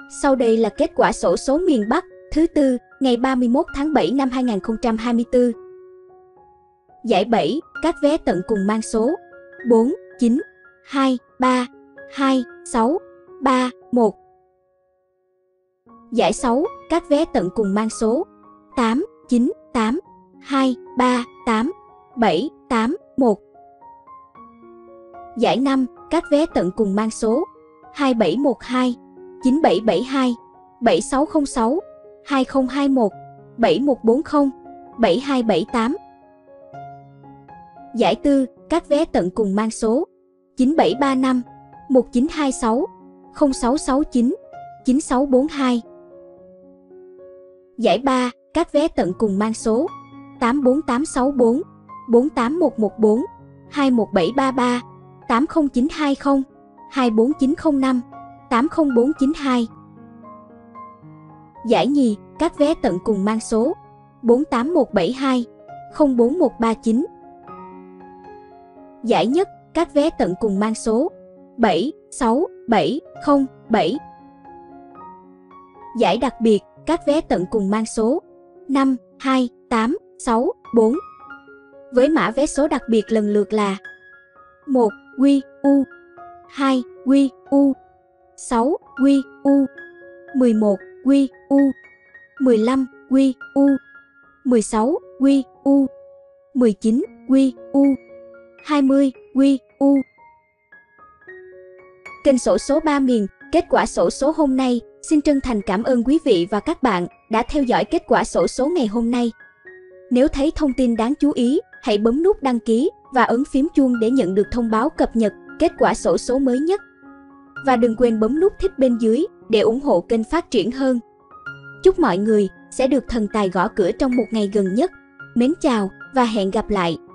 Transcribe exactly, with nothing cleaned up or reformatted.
Sau đây là kết quả xổ số miền Bắc thứ tư ngày ba mươi mốt tháng bảy năm hai nghìn không trăm hai mươi tư. Giải bảy, các vé tận cùng mang số bốn, chín, hai, ba, hai, sáu, ba, một. Giải sáu, các vé tận cùng mang số tám, chín, tám, hai, ba, tám, bảy, tám, một. Giải năm, các vé tận cùng mang số hai bảy một hai, chín bảy bảy hai, bảy sáu không sáu, hai không hai một, bảy một bốn không, bảy hai bảy tám. Giải tư, các vé tận cùng mang số chín bảy ba năm, một chín hai sáu, không sáu sáu chín, chín sáu bốn hai. Giải ba, các vé tận cùng mang số tám bốn tám sáu bốn, bốn tám một một bốn, hai một bảy ba ba, tám không chín hai không, hai bốn chín không năm, tám không bốn chín hai. Giải nhì, các vé tận cùng mang số bốn tám một bảy hai, không bốn một ba chín. Giải nhất, các vé tận cùng mang số bảy sáu bảy không bảy. Giải đặc biệt, các vé tận cùng mang số năm hai tám sáu bốn. Với mã vé số đặc biệt lần lượt là một quy u, hai quy u, sáu quy u, mười một quy u, mười lăm quy u, mười sáu quy u, mười chín quy u, hai mươi quy u. Kênh xổ số ba miền, kết quả xổ số hôm nay. Xin chân thành cảm ơn quý vị và các bạn đã theo dõi kết quả xổ số ngày hôm nay. Nếu thấy thông tin đáng chú ý, hãy bấm nút đăng ký và ấn phím chuông để nhận được thông báo cập nhật kết quả xổ số mới nhất. Và đừng quên bấm nút thích bên dưới để ủng hộ kênh phát triển hơn. Chúc mọi người sẽ được thần tài gõ cửa trong một ngày gần nhất. Mến chào và hẹn gặp lại!